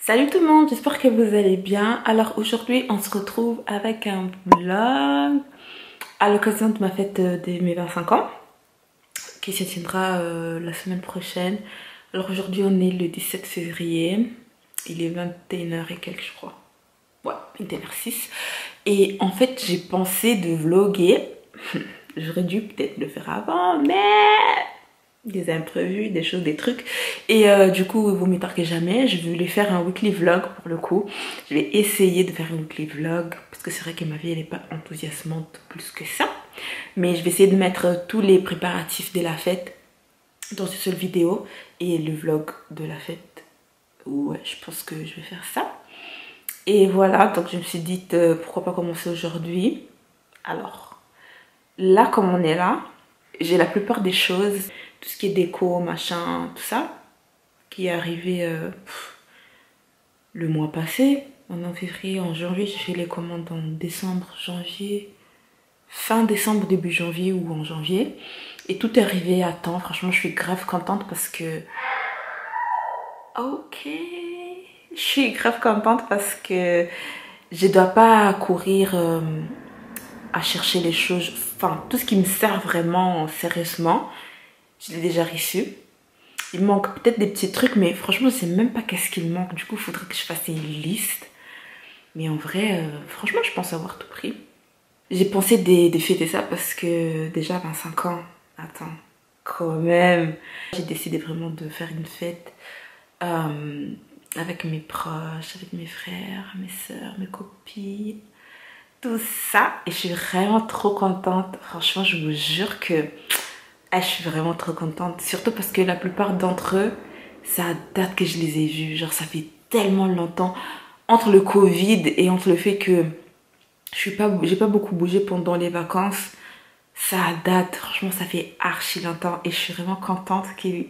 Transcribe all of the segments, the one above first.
Salut tout le monde, j'espère que vous allez bien. Alors aujourd'hui on se retrouve avec un vlog à l'occasion de ma fête de mes 25 ans qui se tiendra la semaine prochaine. Alors aujourd'hui on est le 17 février, il est 21h et quelques je crois. Ouais, 21h06. Et en fait j'ai pensé de vlogger. J'aurais dû peut-être le faire avant, mais des imprévus, des choses, des trucs. Et du coup, vaut mieux tard que jamais. Je voulais faire un weekly vlog pour le coup. Je vais essayer de faire un weekly vlog parce que c'est vrai que ma vie elle n'est pas enthousiasmante plus que ça. Mais je vais essayer de mettre tous les préparatifs de la fête dans une seule vidéo et le vlog de la fête. Ouais, je pense que je vais faire ça. Et voilà, donc je me suis dit pourquoi pas commencer aujourd'hui. Alors, là comme on est là, j'ai la plupart des choses, tout ce qui est déco, machin, tout ça, qui est arrivé le mois passé. En février, en janvier, j'ai fait les commandes en décembre, janvier, fin décembre, début janvier ou en janvier. Et tout est arrivé à temps. Franchement, je suis grave contente parce que... Ok, je suis grave contente parce que je dois pas courir à chercher les choses. Enfin, tout ce qui me sert vraiment sérieusement, je l'ai déjà reçu. Il manque peut-être des petits trucs, mais franchement, je sais même pas qu'est-ce qu'il manque. Du coup, il faudrait que je fasse une liste. Mais en vrai, franchement, je pense avoir tout pris. J'ai pensé de fêter ça parce que déjà 25 ans, attends, quand même. J'ai décidé vraiment de faire une fête avec mes proches, avec mes frères, mes soeurs, mes copines, tout ça. Et je suis vraiment trop contente. Franchement, je vous jure que je suis vraiment trop contente. Surtout parce que la plupart d'entre eux, ça date que je les ai vus. Genre, ça fait tellement longtemps. Entre le Covid et entre le fait que j'ai pas beaucoup bougé pendant les vacances, ça date. Franchement, ça fait archi longtemps. Et je suis vraiment contente qu'il...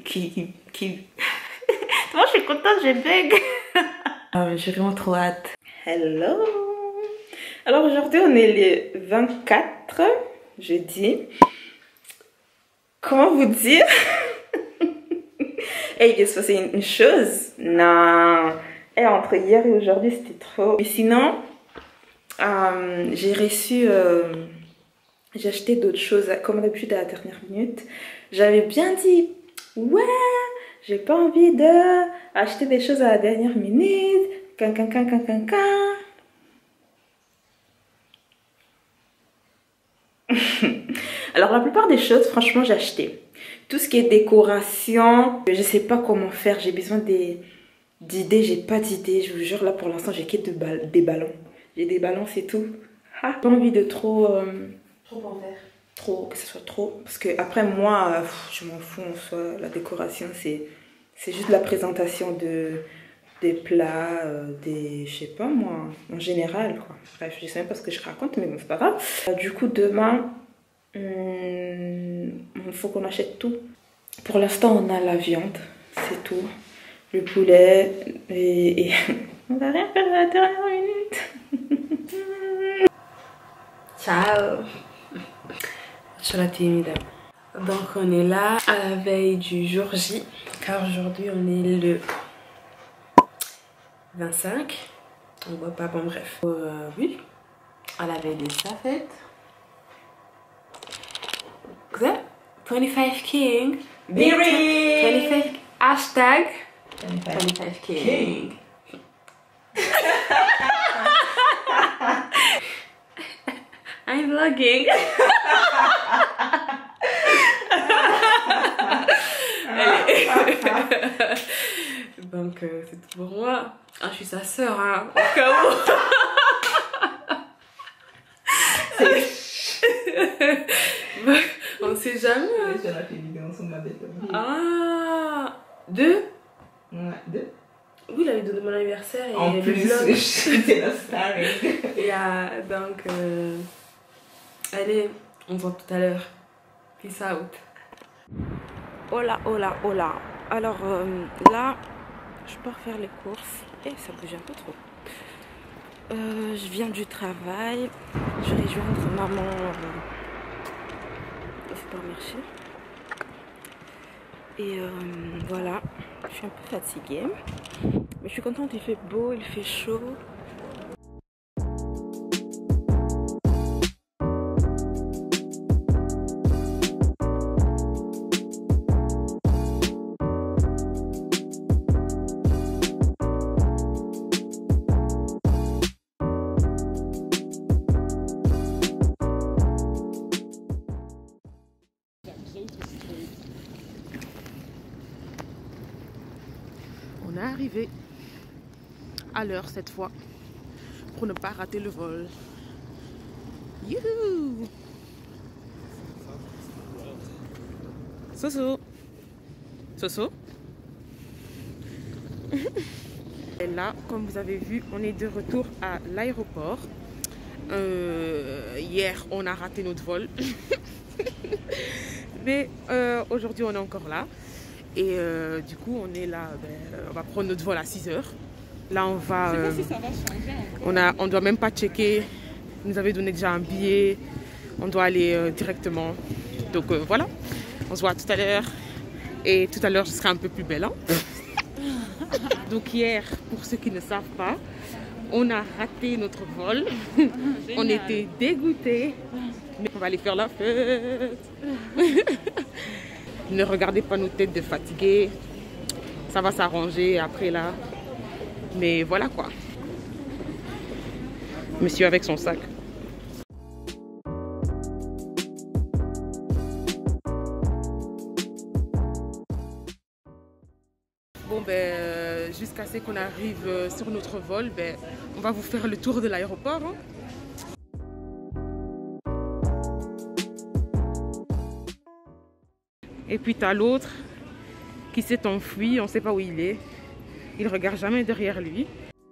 Moi, je suis contente, je bug. J'ai vraiment trop hâte. Hello. Alors aujourd'hui, on est le 24 jeudi. Comment vous dire? Hey, il s'est passé une chose. Non. Hey, entre hier et aujourd'hui, c'était trop. Mais sinon, j'ai reçu... j'ai acheté d'autres choses, comme d'habitude, à la dernière minute. J'avais bien dit, ouais, j'ai pas envie d'acheter des choses à la dernière minute. Alors la plupart des choses, franchement, j'ai acheté. Tout ce qui est décoration, je sais pas comment faire. J'ai besoin d'idées, j'ai pas d'idées. Je vous jure, là pour l'instant, j'ai que des ballons. J'ai des ballons, c'est tout. J'ai pas envie de trop en faire. Trop, que ce soit trop. Parce que après moi, je m'en fous en soi. La décoration, c'est juste la présentation des plats, je sais pas moi, en général quoi. Bref, je sais même pas ce que je raconte, mais bon, c'est pas grave. Du coup, demain, il faut qu'on achète tout. Pour l'instant, on a la viande, c'est tout. Le poulet, et on va rien faire à la dernière minute. Ciao. Je suis la timide. Donc, on est là à la veille du jour J, car aujourd'hui, on est le 25, on voit pas, bon bref. Oui, à la veille de sa fête. Quoi? 25 King. Be real. 25 hashtag 25 King. I'm vlogging. Donc c'est tout pour moi. Ah, je suis sa sœur, hein, au cas où. On sait jamais. J'ai fait une vidéo sur ma bête. Ah, deux? Ouais, deux. Oui, la vidéo de mon anniversaire et en le plus, vlog. c'était la story. Et donc, allez, on se voit tout à l'heure. Peace out. Hola, hola, hola. Alors là, je pars faire les courses. Et ça bouge un peu trop. Je viens du travail. Je vais rejoindre maman au supermarché. Et voilà, je suis un peu fatiguée. Mais Je suis contente, il fait beau, il fait chaud. On est arrivé à l'heure cette fois pour ne pas rater le vol. Youhou! Soso! Soso! Et là, comme vous avez vu, on est de retour à l'aéroport. Hier, on a raté notre vol. Mais aujourd'hui, on est encore là. Et du coup, on est là, on va prendre notre vol à 6 h. Là, on va... Je sais pas si ça va changer encore. On doit même pas checker. Ils nous avaient donné déjà un billet. On doit aller directement. Donc voilà, on se voit tout à l'heure. Et tout à l'heure, je serai un peu plus belle. Hein. Donc hier, pour ceux qui ne savent pas, on a raté notre vol. On était dégoûtés. Mais on va aller faire la fête. Ne regardez pas nos têtes de fatigués. Ça va s'arranger après là. Mais voilà quoi. Monsieur avec son sac. Bon ben, jusqu'à ce qu'on arrive sur notre vol, ben, on va vous faire le tour de l'aéroport. Hein. Et puis t'as l'autre qui s'est enfui, on ne sait pas où il est. Il ne regarde jamais derrière lui.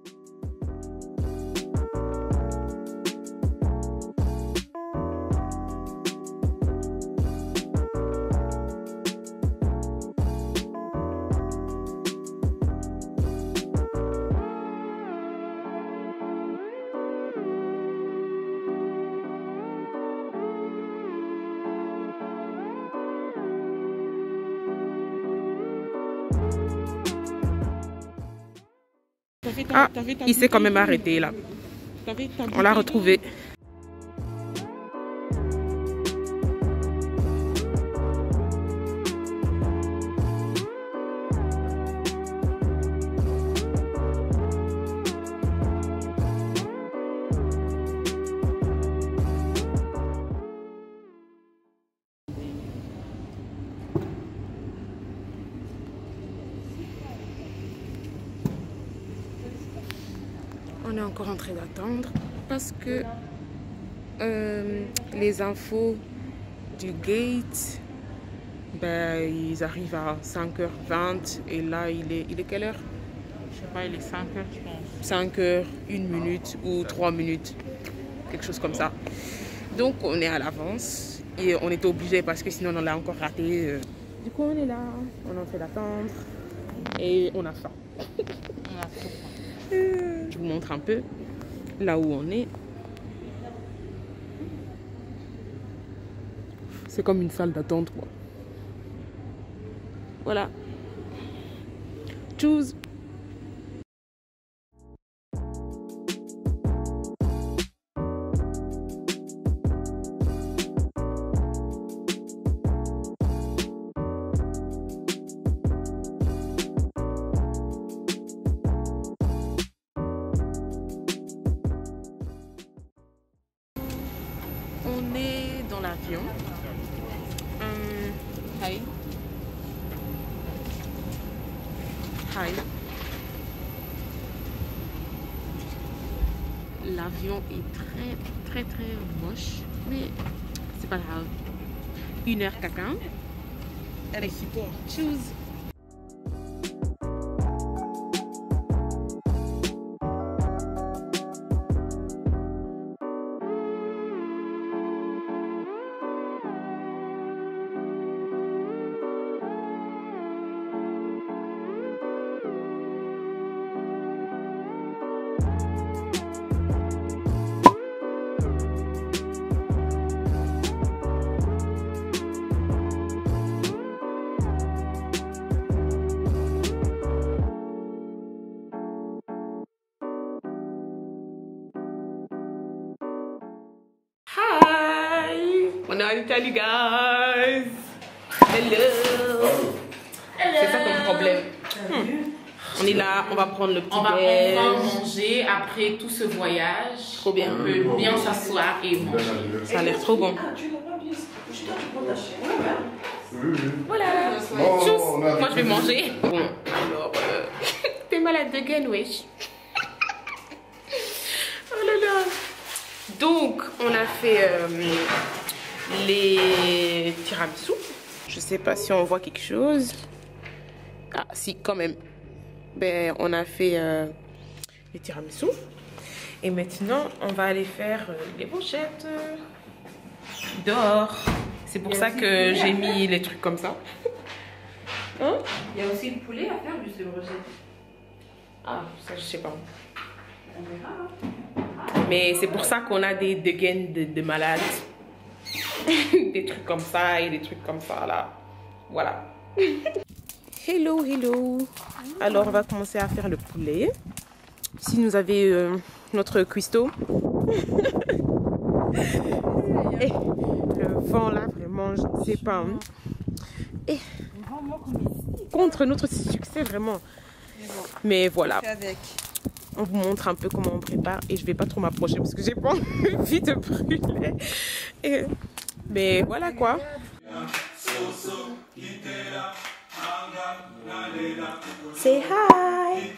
Ah, il s'est quand même arrêté là. On l'a retrouvé. On est encore en train d'attendre parce que les infos du gate, ben, ils arrivent à 5h20 et là il est quelle heure? Je sais pas, il est 5 h je pense. 5 h, 1 minute ou 3 minutes, quelque chose comme ça. Donc on est à l'avance et on était obligé parce que sinon on l'a encore raté. Du coup on est là, on est en train d'attendre et on a faim. On a trop faim. Je vous montre un peu là où on est. C'est comme une salle d'attente quoi. Voilà. Choose. On est dans l'avion. Hi. Hi. L'avion est très moche, mais c'est pas grave. 1 heure caca. Allez, support. Choose. On est en Italie, guys. Hello. C'est ça ton problème. On est là, on va prendre le petit On va déj. enfin manger après tout ce voyage. Trop bien. On peut bien s'asseoir et manger. Ça a l'air trop bon. Voilà. Tchuss. Moi je vais manger. Bon, alors, t'es malade de gain, wesh. Oh là là. Donc, on a fait les tiramisu. Je sais pas si on voit quelque chose. Ah, si, quand même. Ben, on a fait les tiramisu. Et maintenant, on va aller faire les brochettes dehors. C'est pour ça que j'ai mis les trucs comme ça. Hein? Il y a aussi le poulet à faire, juste les brochettes. Ah, ça, je sais pas. On verra. Mais c'est pour ça qu'on a des gaines de malades. Des trucs comme ça et des trucs comme ça, là. Voilà. Hello, hello. Alors, on va commencer à faire le poulet. Ici, nous avons notre cuistot. Et le vent, là, vraiment, je ne sais pas. Hein. Et contre notre succès, vraiment. Mais voilà. On vous montre un peu comment on prépare. Et je vais pas trop m'approcher parce que j'ai pas envie de brûler. Et... Mais voilà quoi. Say hi.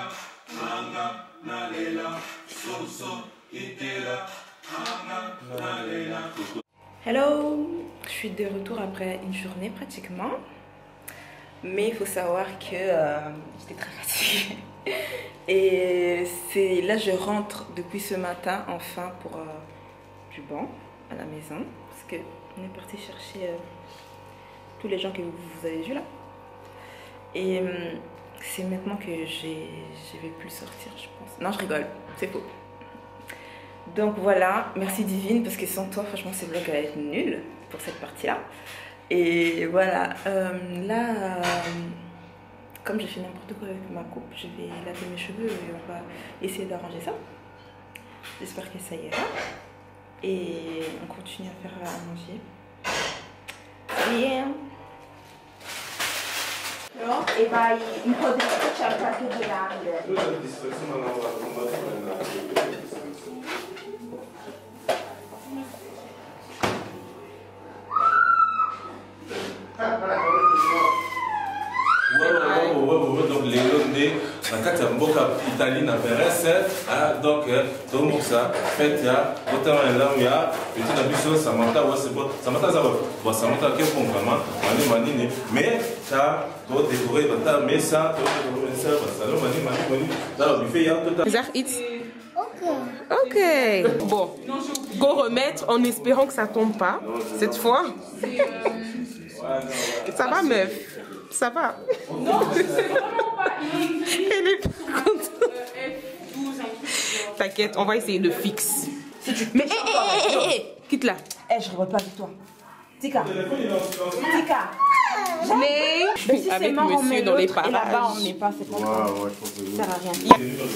Hello, je suis de retour après une journée pratiquement. Mais il faut savoir que j'étais très fatiguée. Et là je rentre depuis ce matin enfin pour du banc à la maison. Parce qu'on est parti chercher tous les gens que vous avez vus là. Et c'est maintenant que je vais plus sortir, je pense. Non, je rigole, c'est faux. Donc voilà, merci Divine, parce que sans toi, franchement, ce vlog va être nul pour cette partie-là. Et voilà, là, comme j'ai fait n'importe quoi avec ma coupe, je vais laver mes cheveux et on va essayer d'arranger ça. J'espère que ça ira. Et on continue à faire à manger. Yeah. No? E vai un po' dritto, c'è qualche grande. Donc les Londais, dans quatre mboka Italie na Perez, donc donc ça fait ya autant là où il y a petit abisso Samantha ouais c'est bon Samantha ça va bon Samantha qui bon vraiment mani mais ça doit décorer dans mais ça doit ça salon mani dans le buffet il y a tout Zach eats. Ok. Bon, go remettre en espérant que ça tombe pas cette fois. Ça va meuf. Ça va. Non, c'est vraiment pas. Elle est pas contente. T'inquiète, on va essayer de fixe. Mais hé, quitte là. Eh, je rigole pas avec toi. Tika. Tika. Mais Si avec mort, on met monsieur dans les l'autre, et là-bas, parages. on n'est pas, c'est pas grave. Ça sert à rien.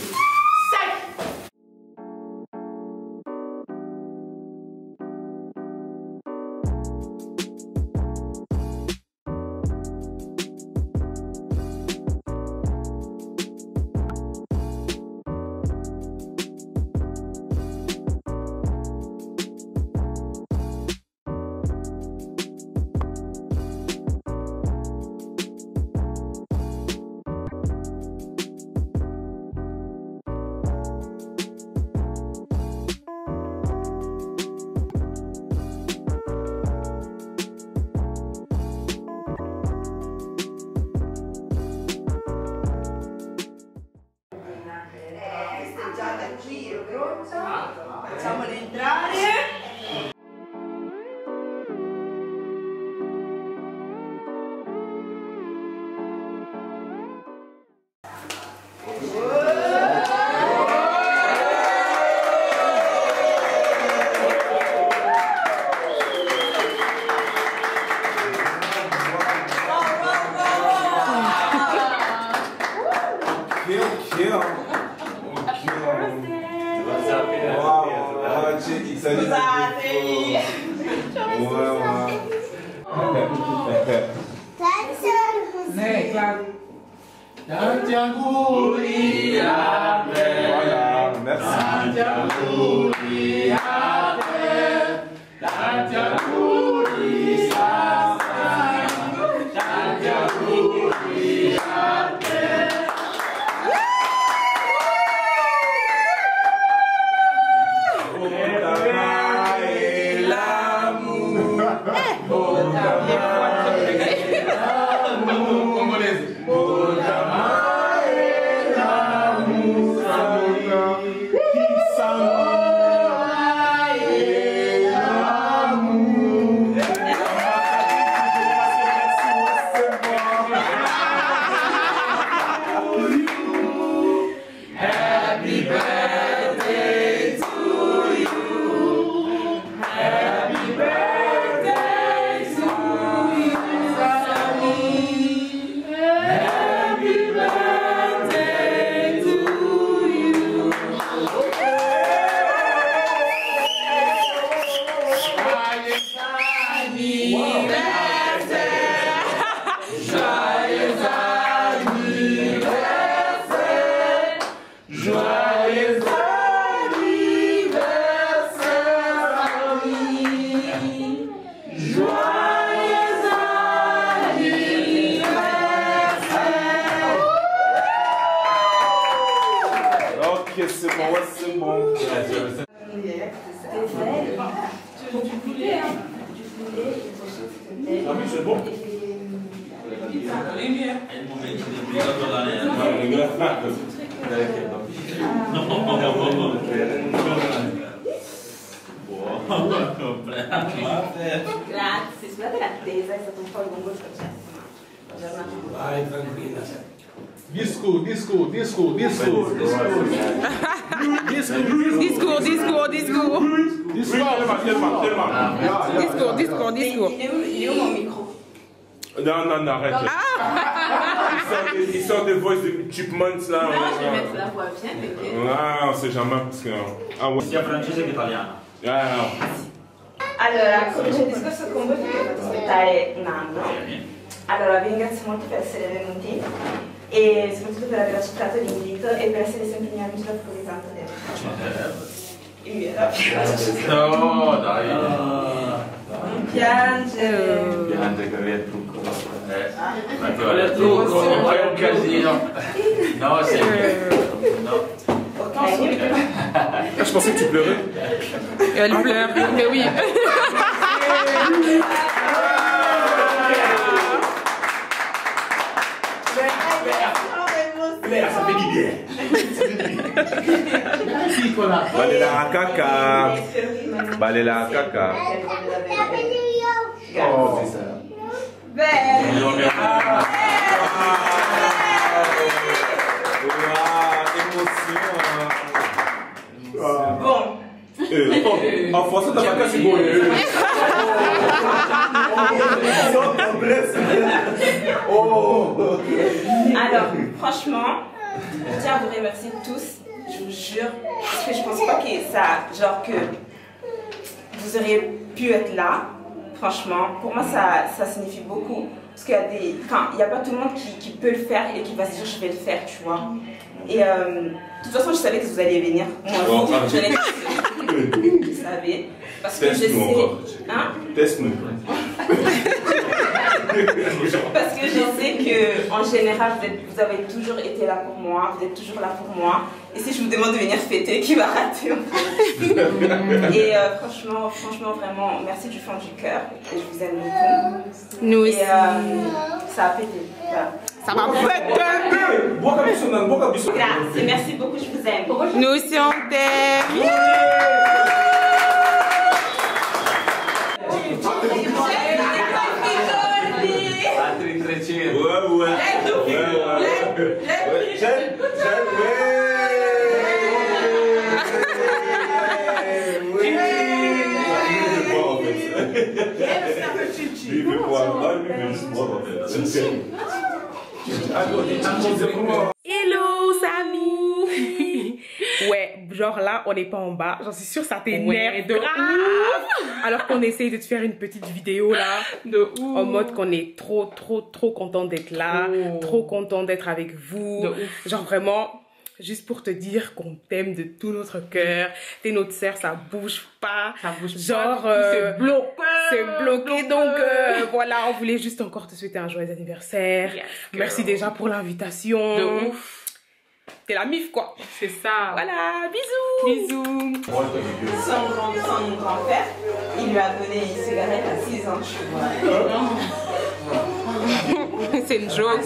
Facciamole entrare. Grazie, scusate l'attesa, è stato un po' lungo il processo, ma la giornata Vai, tranquilla. Disco, disco, disco, disco. Discours. Il est où mon micro? Non, arrête. Il sort des voices de Chipmunks là. Non, je vais mettre la voix bien, mais Ah, on sait jamais parce que. Ah ouais. Sia francese che italiana. Allora, comincio il discorso con voi perché ho fatto aspettare un anno. Allora, vi ringrazio molto per essere venuti e soprattutto per aver accettato l'invito e per essere sempre miei amici dopo così tanto tempo. Il mio era No, dai. non piangere. Piange che via il trucco. Ma ti vuole il trucco, fai un casino. No, sempre. No. Ok, Je pensais que tu pleurais. Elle pleure, mais oui. Ça fait du bien. Balela caca. Balela caca. Oh, c'est ça. Bon. En français, t'as pas cassé bon. Alors, franchement, je tiens à vous remercier tous, je vous jure, parce que je pense pas que ça, genre que vous auriez pu être là. Franchement, pour moi, ça signifie beaucoup. Parce qu'il y a des... Enfin, il n'y a pas tout le monde qui peut le faire et qui va se dire je vais le faire, tu vois. Et de toute façon, je savais que vous alliez venir. Moi, je l'ai dit. Vous savez. Parce que je sais... Hein? Teste-nous. Parce que je sais que en général, vous avez toujours été là pour moi, vous êtes toujours là pour moi. Et si je vous demande de venir fêter, qui va rater en fait. Et franchement, vraiment, merci du fond du cœur. Et je vous aime beaucoup. Nous aussi. Et ça a pété. Voilà. Ça va péter. Grazie, merci beaucoup, je vous aime. Nous aussi on t'aime. Altri 300. Hello Samy. Ouais, genre là on n'est pas en bas. J'en suis sûre, ça t'énerve Ouais, de grave. Alors qu'on essaye de te faire une petite vidéo là. De ouf. En mode qu'on est trop content d'être là. Oh. Trop content d'être avec vous. De ouf. Genre vraiment, juste pour te dire qu'on t'aime de tout notre cœur. T'es notre sœur, ça bouge pas. Ça bouge Genre, pas. C'est bloqué. c'est bloqué. Donc voilà, on voulait juste encore te souhaiter un joyeux anniversaire. Yes, Merci girl. déjà pour l'invitation. De ouf. T'es la mif quoi. C'est ça. Voilà, bisous. Bisous. Son grand-père, il lui a donné une cigarette à 6 ans, tu vois. C'est une joke.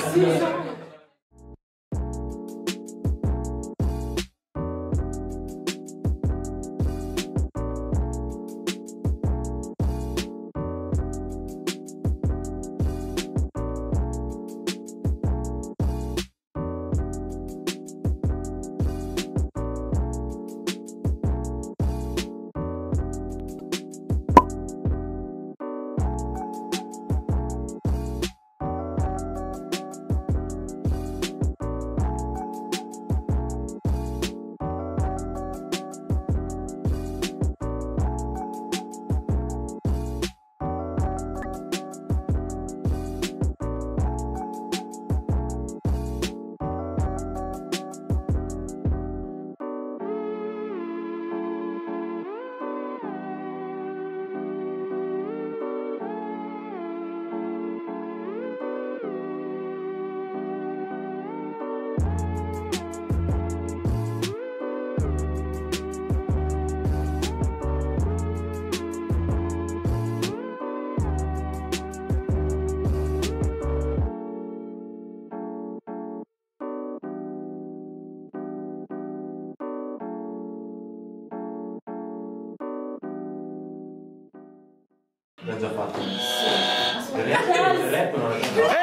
L'ha già fatto. Il rap non l'ha già fatto.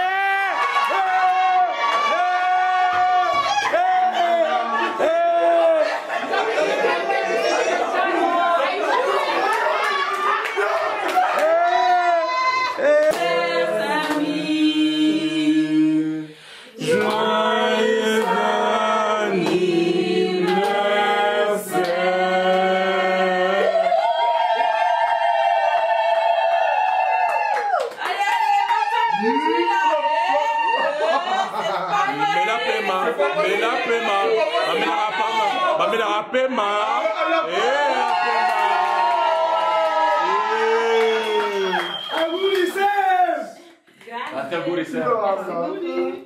Auguri sempre.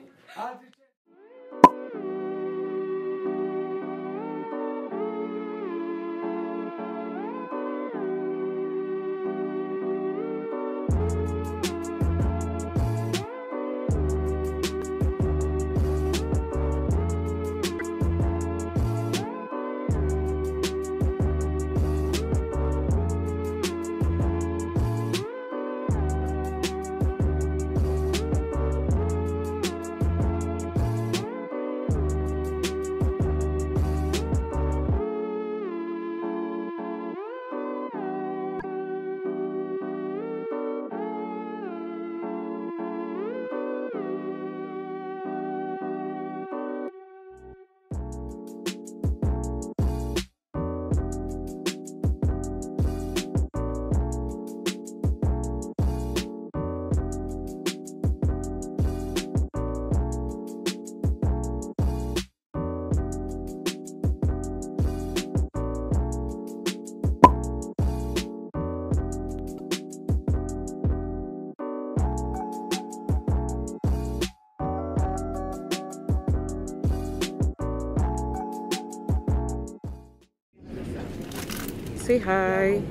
Say hi.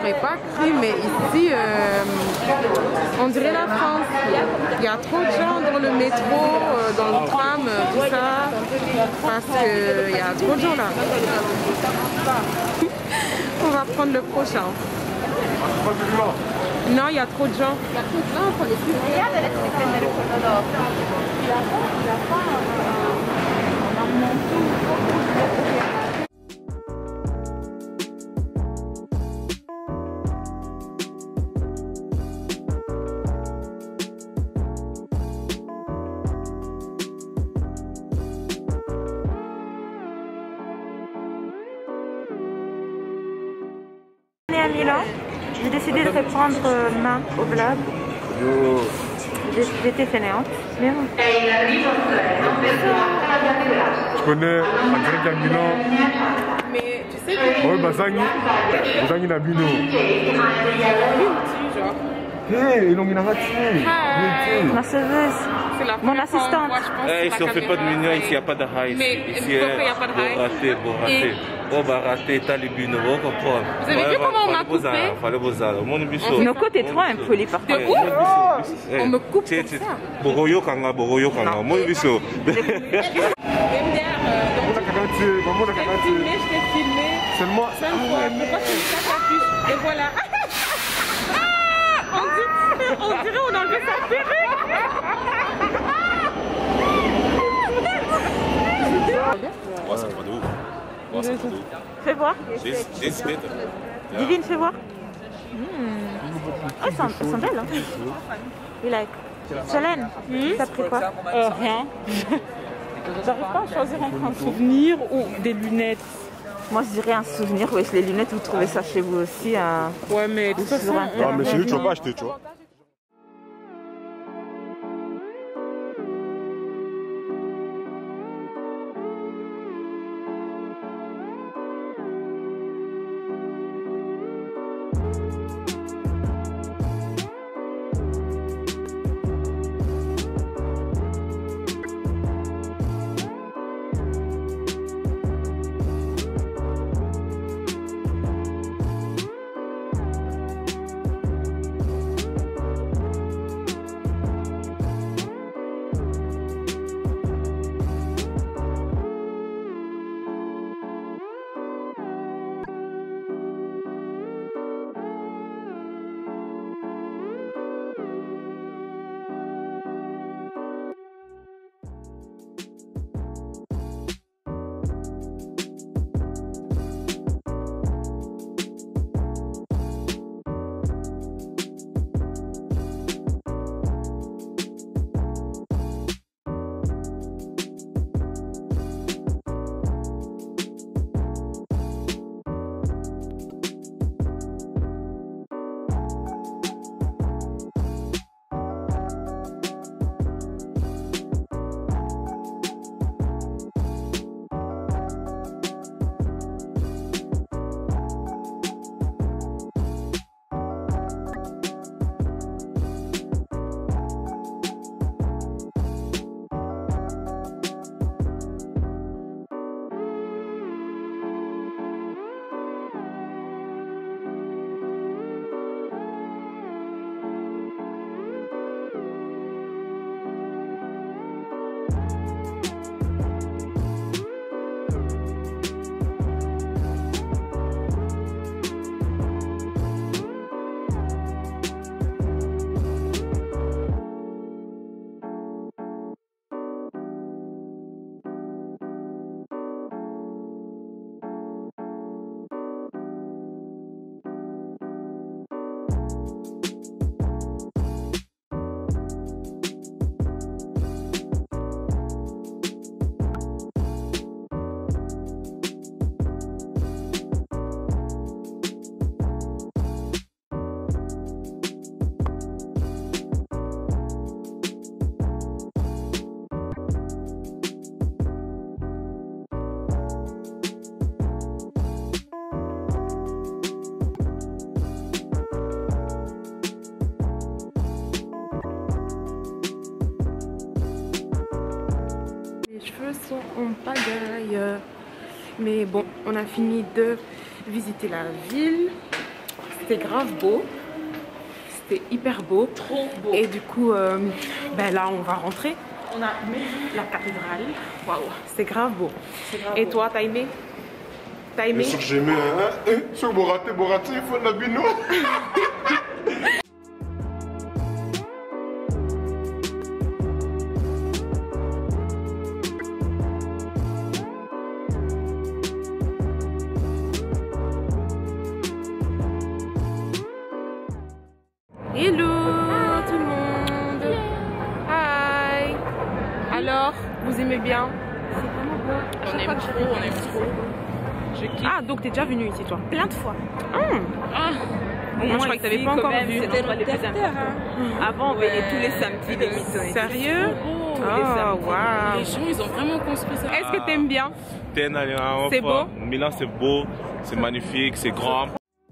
n'avais pas cru, mais ici, on dirait la France. Il y a trop de gens dans le métro, dans le tram, tout ça, parce qu'il y a trop de gens là. On va prendre le prochain. Non, il y a trop de gens. Il y a trop de gens, il faut les On est à Milan. J'ai décidé de reprendre main au vlog. J'étais fainéante. Mais bon. Je connais en direct à Milan. Mais tu sais que... Oui, Bazangi Nabino. Hé, ils ont mis la Ma sauveuse. Mon assistante. Ici on fait pas de mignon, ici il n'y a pas de high. Mais ici, pourquoi il n'y a pas de high? Bon raté. Oh bah raté, t'as les buts, vous comprenez. Vous avez vu comment on m'a coupé? Nos côtés trop impolis par contre. On me coupe comme ça. Boroyo kanga, mon biso. Je t'ai filmé. C'est moi. 5 fois. Pourquoi tu me casses la puce? Et voilà. On dirait on a enlevé sa perruque. Ouais, ça va de ouf. Ouais, ça va de ouf. Fais voir. Divine, fais voir. Oh, elles sont belles. Hein. You like. Solène, t'as pris quoi? Rien. J'arrive pas à choisir entre un souvenir ou des lunettes. Moi je dirais un souvenir, oui, les lunettes, vous trouvez ça chez vous aussi. Ouais, mais de toute façon, Ah, mais chez lui, tu vas pas acheter, tu vois. En pagaille. Mais bon, on a fini de visiter la ville. c'était grave beau. C'était hyper beau. Trop beau. Et du coup, ben là, on va rentrer. On a même la cathédrale. Waouh, c'est grave beau. Grave Et beau. toi, t'as aimé? T'as aimé? Bien sûr que j'ai aimé. Sur Boraté, il faut de la bino. Hello tout le monde. Hi. Alors, vous aimez bien? On aime trop, on aime trop. Je kiffe. Ah, donc t'es déjà venu ici toi? Plein de fois. Ah, Moi je crois que t'avais pas encore vu. C'était le terre. Avant, on venait tous les samedis l'émission. Sérieux? Oh waouh. les gens, ils ont vraiment construit ça. Est-ce que t'aimes bien? C'est beau? Milan, c'est beau, c'est magnifique, c'est grand.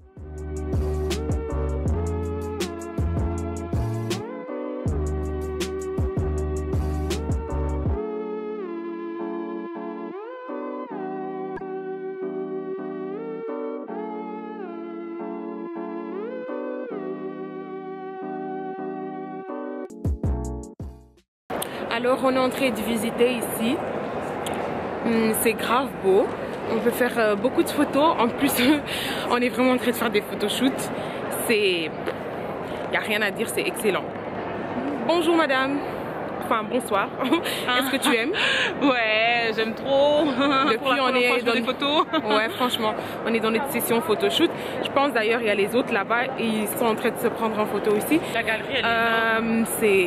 Alors on est en train de visiter ici. C'est grave beau. On peut faire beaucoup de photos. En plus, on est vraiment en train de faire des photoshoots. Il n'y a rien à dire, c'est excellent. Bonjour madame. Enfin bonsoir. Est-ce que tu aimes? Ouais, j'aime trop. Depuis on est dans des photos. Ouais, franchement, on est dans notre session photoshoot. Je pense d'ailleurs il y a les autres là-bas et ils sont en train de se prendre en photo aussi. La galerie, elle est énorme.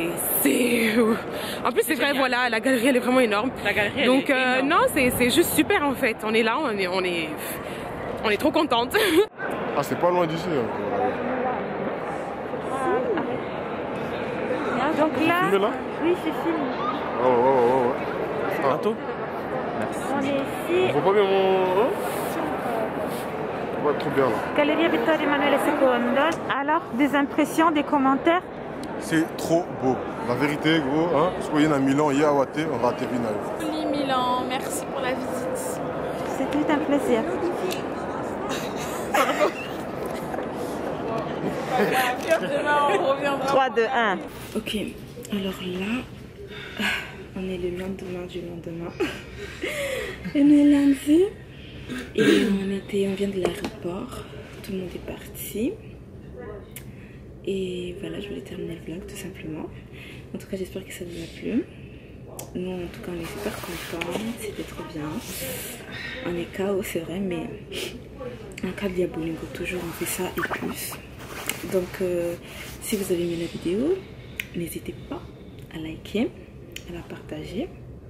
En plus c'est vrai, voilà, la galerie elle est vraiment énorme. La galerie, elle Donc est énorme. non, c'est juste super en fait. On est là, on est trop contente. Ah, c'est pas loin d'ici. Donc là, Tu filmes là? oui, je filme. Oh. Bientôt. On est ici, On voit pas bien mon. Hein? On voit trop bien là. Galeria Vittorio Emanuele II. Alors, des impressions, des commentaires? C'est trop beau. La vérité, gros. Hein? Soyez à Milan, hier à Waté, on va atterrir là. Joli Milan, merci pour la visite. C'était un plaisir. 3, 2, 1. Ok, alors là, on est le lendemain du lendemain. On est lundi et on vient de l'aéroport. Tout le monde est parti. Et voilà, je voulais terminer le vlog tout simplement. En tout cas, j'espère que ça vous a plu. Nous, en tout cas, on est super contents. C'était trop bien. On est KO, c'est vrai, mais en cas de Diabolingo, toujours on fait ça et plus. Donc, si vous avez aimé la vidéo, n'hésitez pas à liker, à la partager,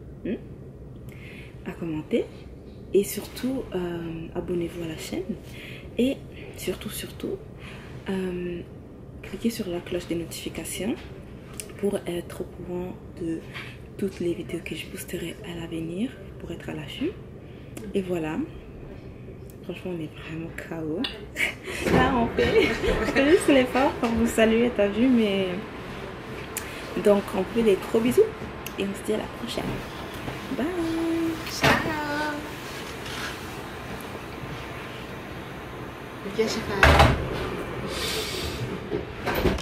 à commenter et surtout abonnez-vous à la chaîne et surtout cliquez sur la cloche des notifications pour être au courant de toutes les vidéos que je posterai à l'avenir, pour être à l'affût. Et voilà, franchement on est vraiment KO. Là on fait juste l'effort pour vous saluer, t'as vu, mais donc on fait des gros bisous et on se dit à la prochaine. Bye. Ciao. Ok, je sais pas.